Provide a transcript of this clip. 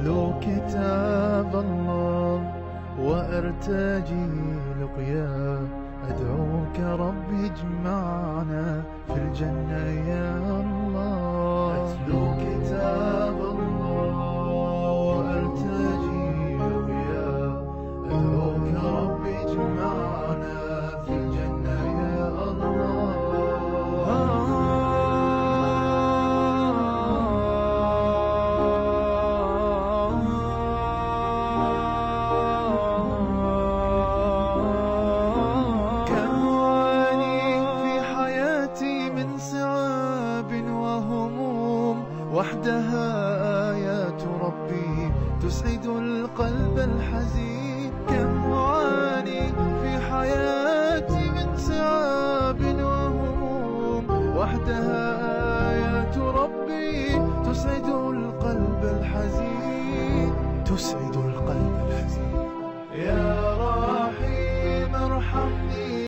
أتلو كتاب الله وأرتجي لقياه، أدعوك ربي اجمعنا في الجنة يا الله. أتلو كتاب الله وأرتجي لقياه، أدعوك ربي اجمعنا في الجنة يا الله. من صعاب وهموم وحدها آيات ربي تسعد القلب الحزين. كم أعاني في حياتي من صعاب وهموم وحدها آيات ربي تسعد القلب الحزين، تسعد القلب الحزين. يا رحيم ارحم